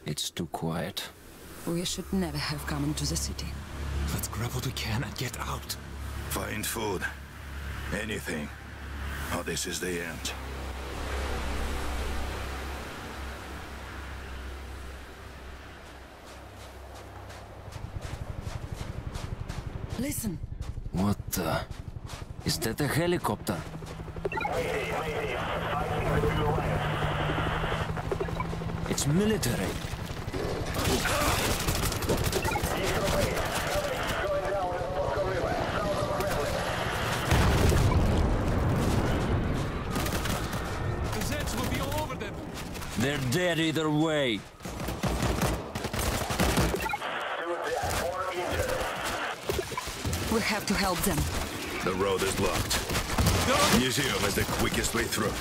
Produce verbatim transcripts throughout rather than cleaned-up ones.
It's too quiet. We should never have come into the city. Let's grab what we can and get out. Find food. Anything. Oh, this is the end. Listen. What the... Is that a helicopter? Mayday, mayday. Fighting the blue lines. It's military. East of base. Coverage going down the Moscow River. South of Kremlin. The Zeds will be all over them. They're dead either way. Two dead, four injured. We have to help them. The road is blocked. Museum is the quickest way through.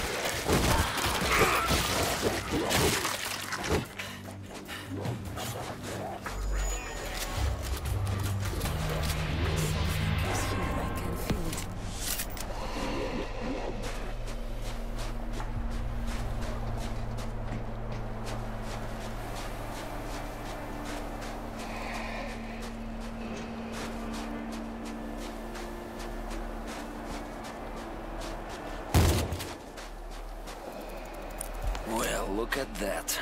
Well, look at that.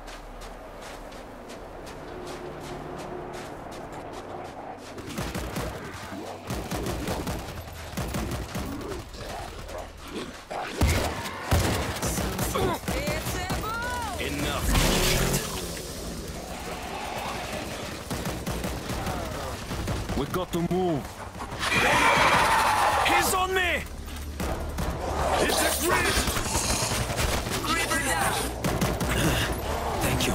Enough. We got to move. He's on me! It's a grid! Thank you.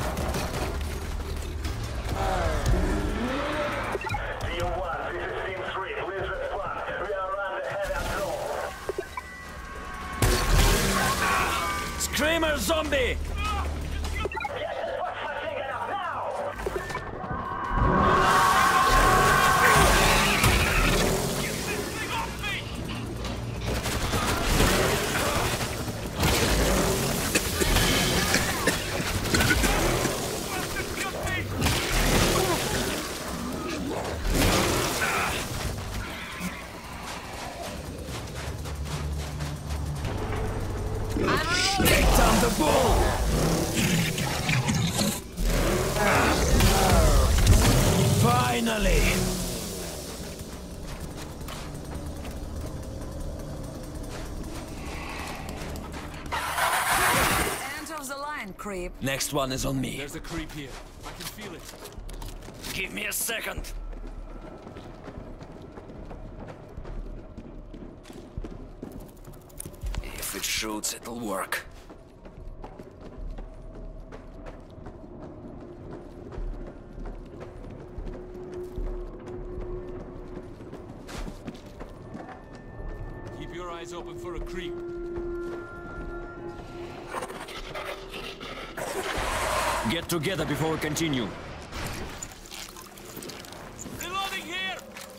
D O one, this is Team three. Please respond. We are under heavy assault. Screamer zombie! Get the fuck thing up now! Take down the bull! Finally! End of the line, creep. Next one is on me. There's a creep here. I can feel it. Give me a second. If it shoots, it'll work. Keep your eyes open for a creep. Get together before we continue. Reloading here!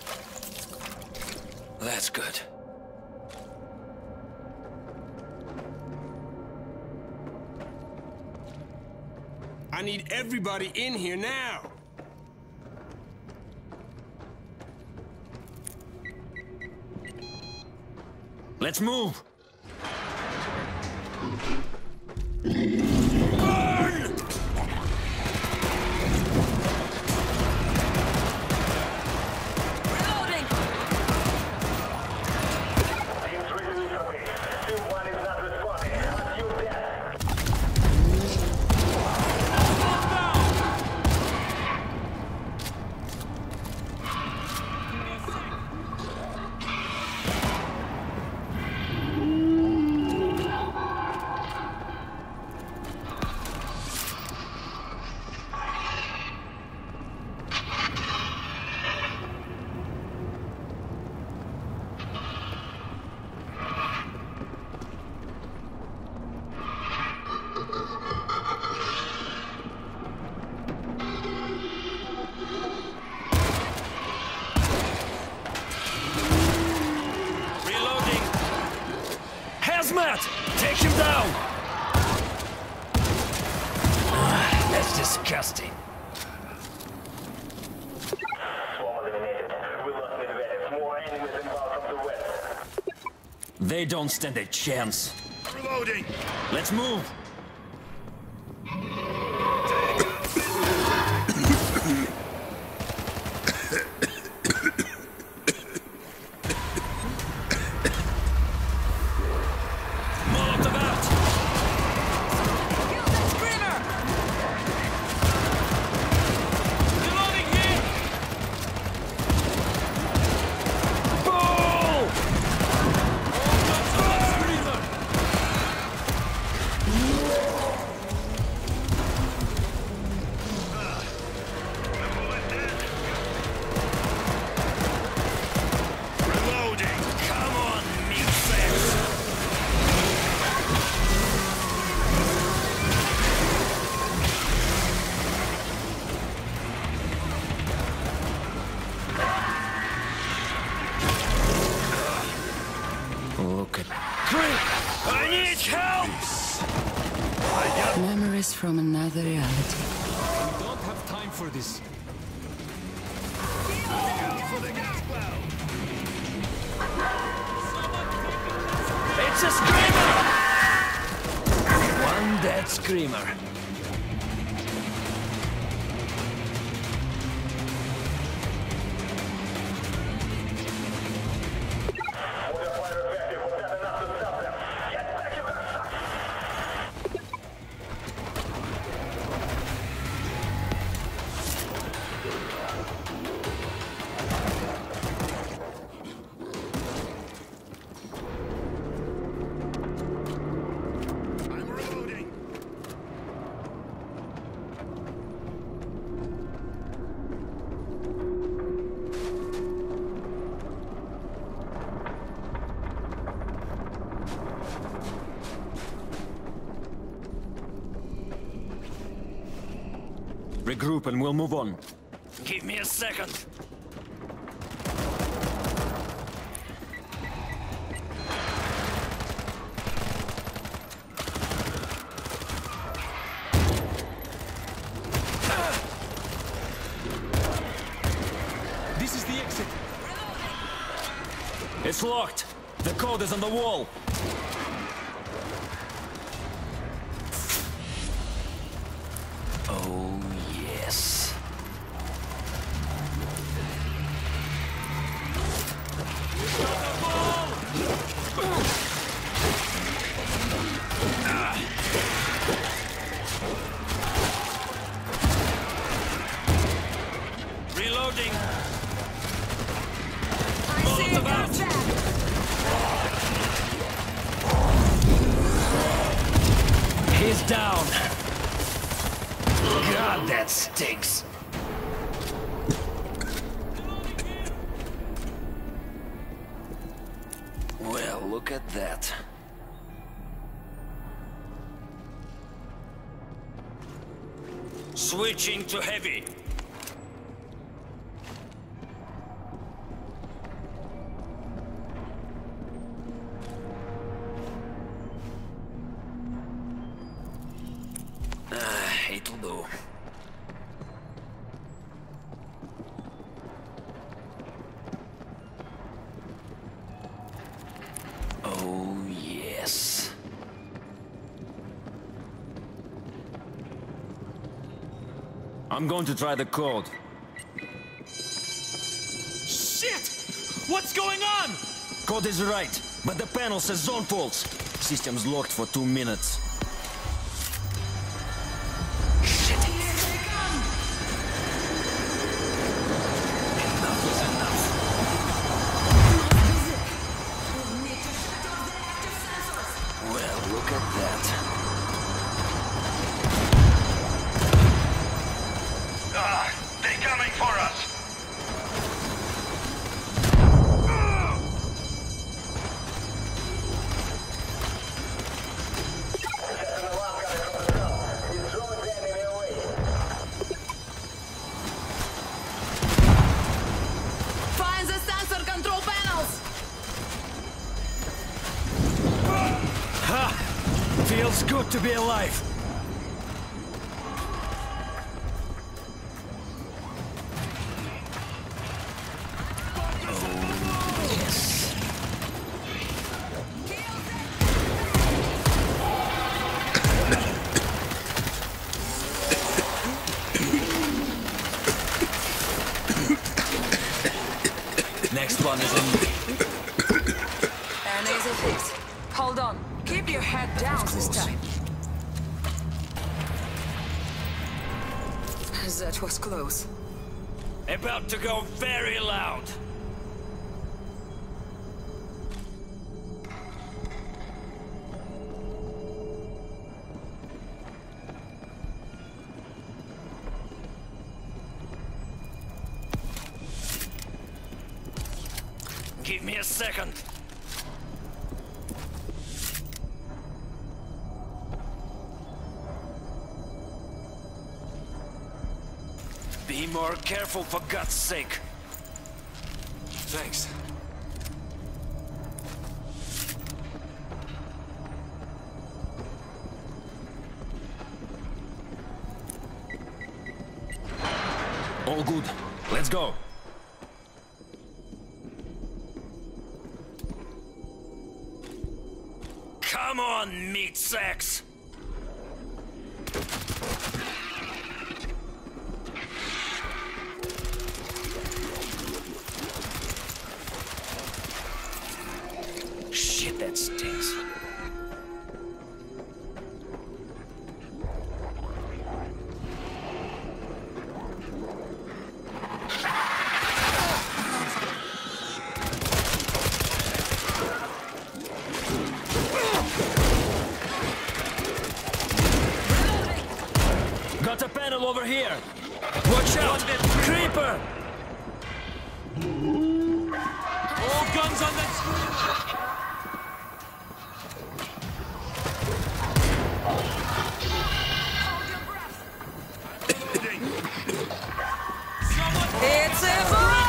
That's good. I need everybody in here now! Let's move! Reloading! Team three is away. Team one is not responding. Are you dead? Hazmat! Take him down! Disgusting. Swarm eliminated. We lost the advantage. More enemies inbound from the west. They don't stand a chance. Reloading! Let's move. Molotov out. Kill that screamer! Reloading here! Bull! Reloading! Come on, meatheads. Look at Creep! I need help! Memories from another reality. We don't have time for this. It's a screamer! One dead screamer. Mortar effective. Was that enough to stop them? Get back, you cocksuckers! I'm reloading! Regroup and we'll move on. Give me a second. This is the exit. It's locked. The code is on the wall. Oh, yes. Reloading. I see a contact! He's down. God, that stinks. Well, look at that. Switching to heavy. Ah, it'll do. Oh, yes. I'm going to try the code. Shit! What's going on? Code is right, but the panel says zone faults. System's locked for two minutes. Shit! Here they come! Enough is enough. We need to shut off the active sensors! Well, look at that. Ah! They're coming for us! Just an alarm coming from the south. It's throwing the enemy away. Find the sensor control panels! Ha! Feels good to be alive. Next one is in... An easy fix. Hold on. Keep your head down this time. That was close. About to go very loud. Give me a second. Be more careful, for God's sake. Thanks. All good. Let's go. Come on, meat sacks! Shit, that stinks. Got a panel over here. Watch out! Creeper! All guns on that screen! It's a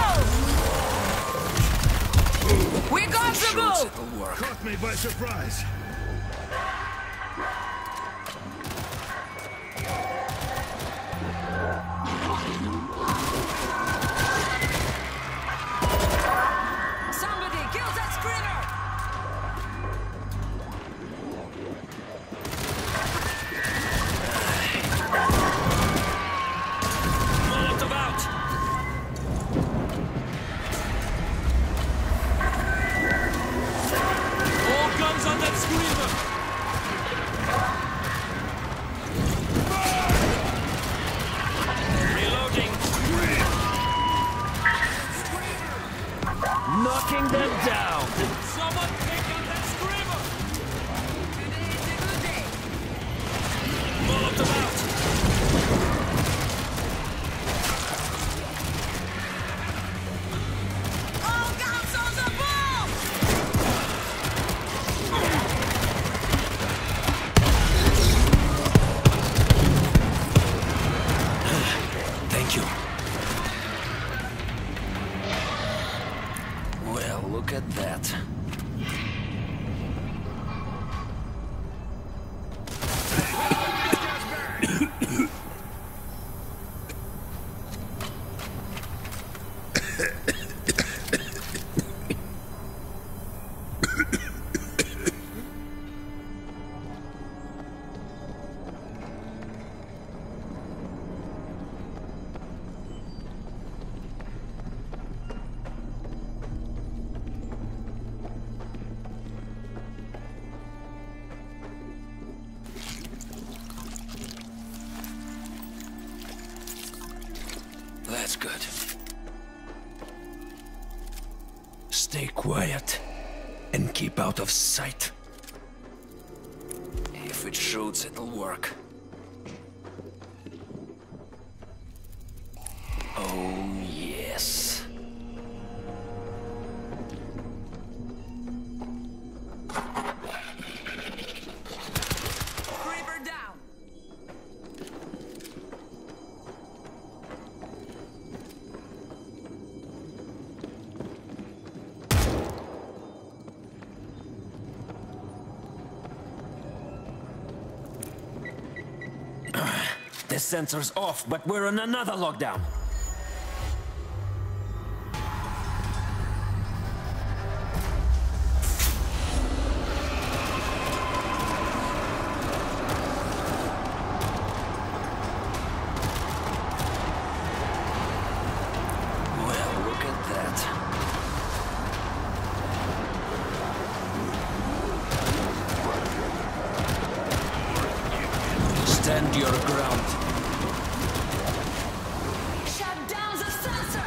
move! We got the move! It'll work. Caught me by surprise. Somebody kill that screamer! Molotov out! All guns on that screamer! Reloading. Knocking them down. Someone take out that screamer! Today is a good day. Molotov out. All guns on the ball! Thank you. Well, look at that. That's good. Stay quiet and keep out of sight. If it shoots, it'll work. Oh, yes. Creeper down! The sensor's off, but we're on another lockdown. Well, look at that. your ground. Shut down the sensor!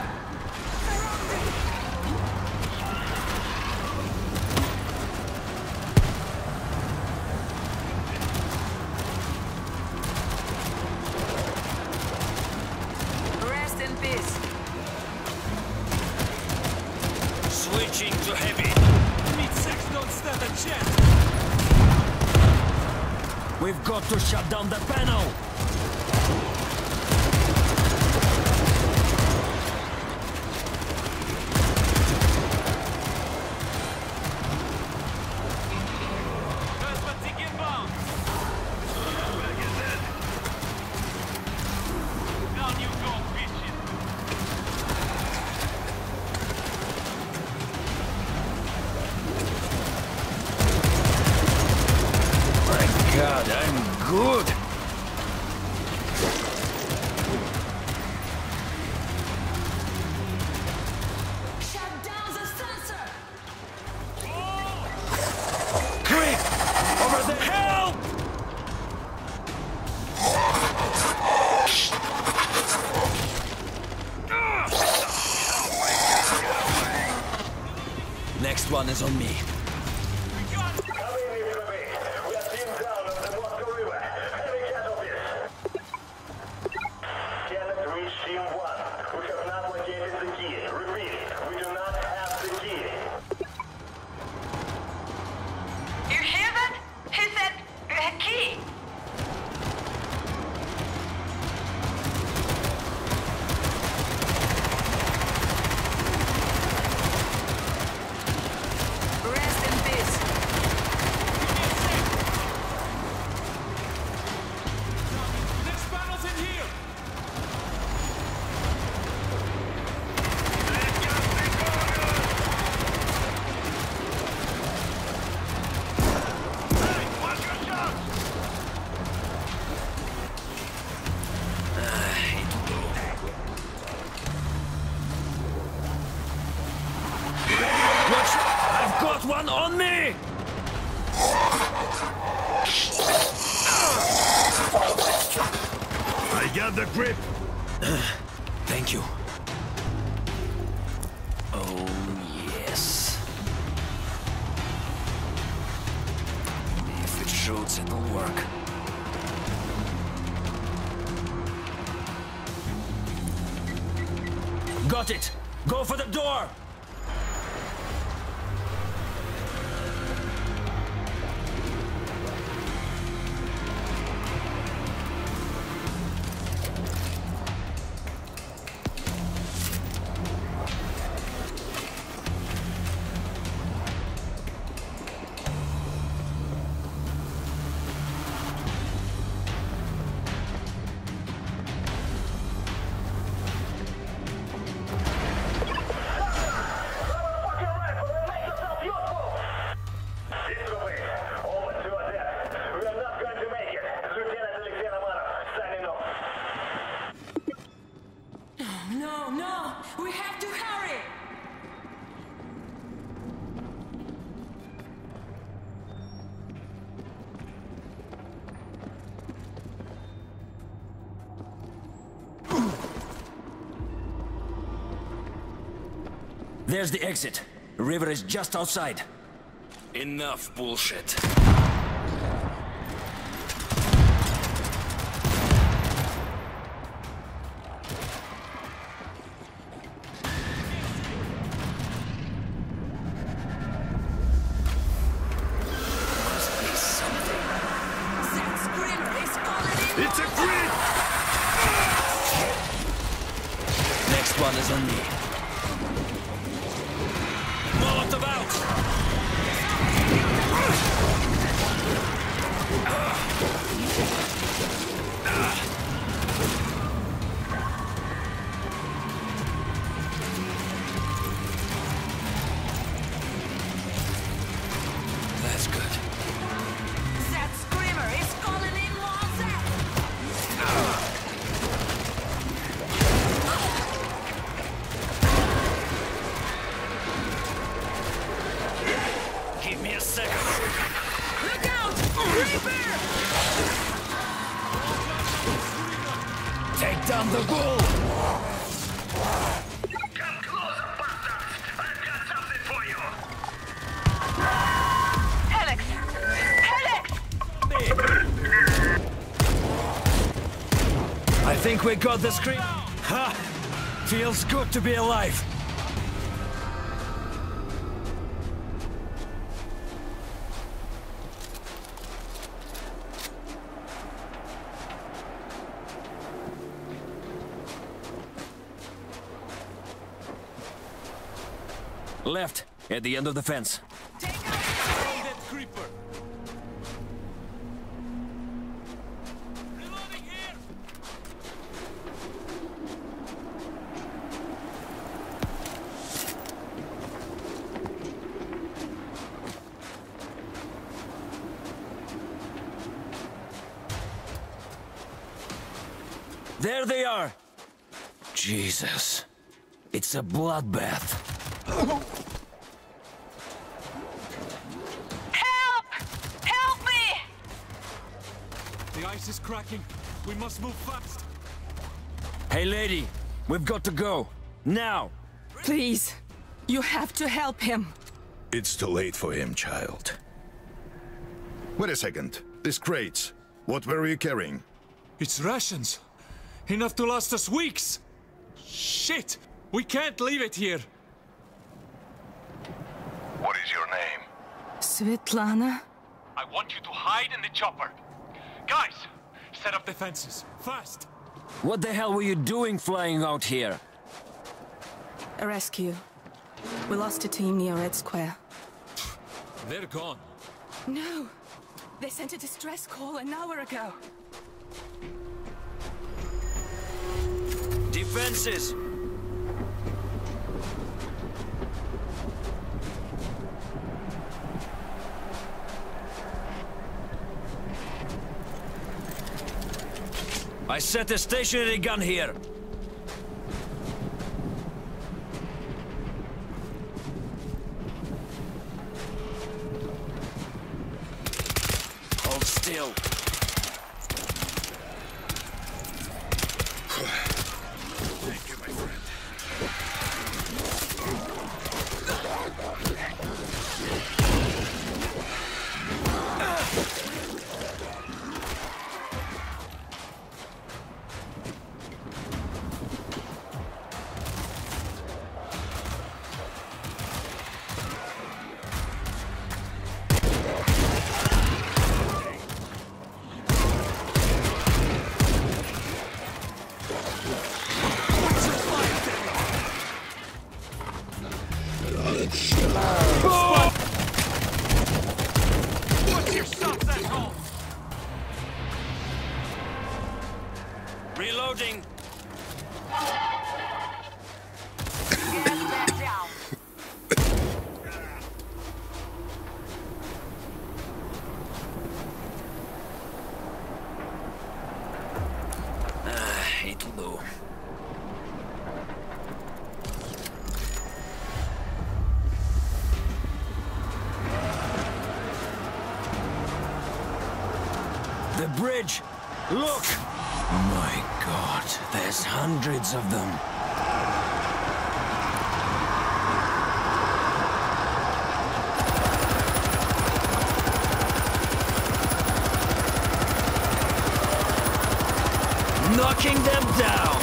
Rest in peace. Switching to heavy. Meat-sacks don't stand a chance! We've got to shut down the panel! First fatigue inbound! Down you go, bitches! My God, I'm good! Shut down the sensor! Quick! Over the help! Next one is on me. Come in, Mister B. We are pinned down on the Moscow River. Heavy casualties. Cannot reach Team one. We have not located the key. Repeat, we do not have the key. You hear that? He said a key. Rest in peace. Next panel's in here! Watch! I've got one on me! I got the grip. Thank you. Oh, yes. If it shoots, it'll work. Got it! Go for the door! No, no! We have to hurry! There's the exit. The river is just outside. Enough bullshit. That screamer is calling in! It's a grid! Next one is on me. Molotov out! That's good. That screamer is calling in more Zap! Give me a second. Look out! Reaper! think we got the screen? Ha! Feels good to be alive. Left, at the end of the fence. Take out that creeper. Reloading here. There they are! Jesus. It's a bloodbath. Help! Help me! The ice is cracking. We must move fast. Hey lady, we've got to go. Now! Please, you have to help him. It's too late for him, child. Wait a second. These crates. What were you carrying? It's rations. Enough to last us weeks. Shit! We can't leave it here. What is your name? Svetlana? I want you to hide in the chopper. Guys, set up defenses. Fast. What the hell were you doing flying out here? A rescue. We lost a team near Red Square. They're gone. No! They sent a distress call an hour ago. Defenses! I set a stationary gun here. Hold still. Thank you, my friend. Reloading. Ah, it'll do. The bridge! Look! My God, there's hundreds of them. Knocking them down!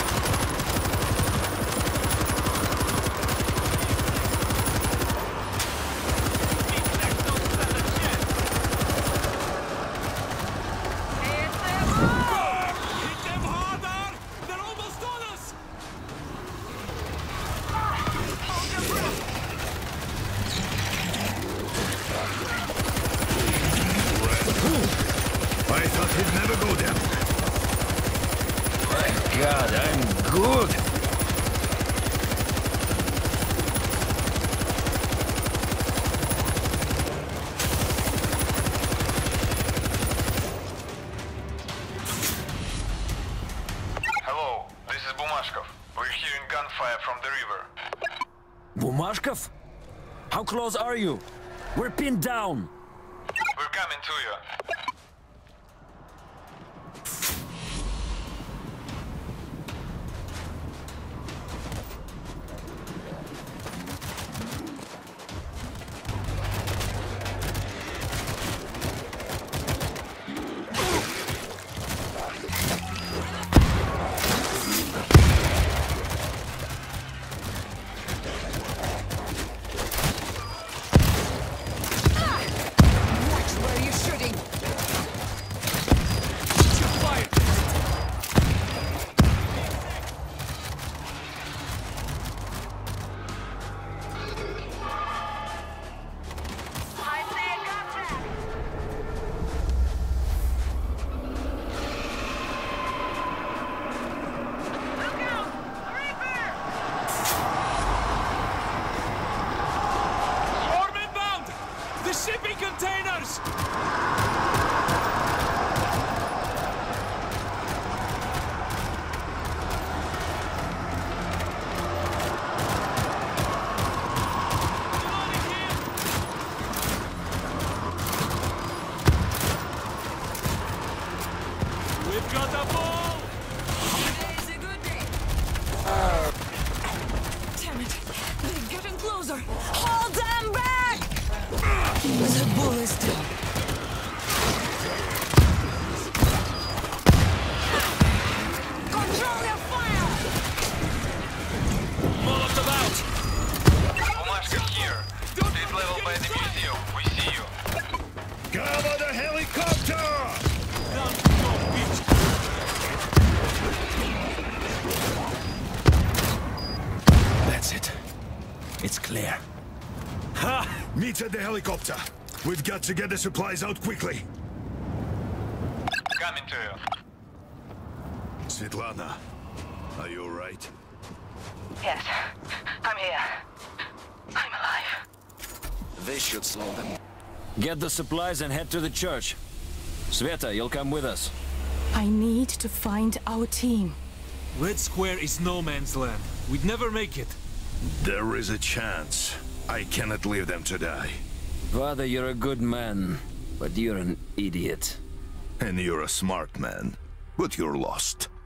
I thought he'd never go down. My God, I'm good. Hello, this is Bumashkov. We're hearing gunfire from the river. Bumashkov? How close are you? We're pinned down. We're coming to you. bull is down. Control your fire! Molotov out! Bumashka here. State level by the museum. We see you. Cover the helicopter! That's it. It's clear. Ha! Meet at the helicopter. We've got to get the supplies out quickly. Coming to you. Svetlana, are you alright? Yes, I'm here. I'm alive. This should slow them. Get the supplies and head to the church. Sveta, you'll come with us. I need to find our team. Red Square is no man's land. We'd never make it. There is a chance. I cannot leave them to die. Father, you're a good man, but you're an idiot. And you're a smart man, but you're lost.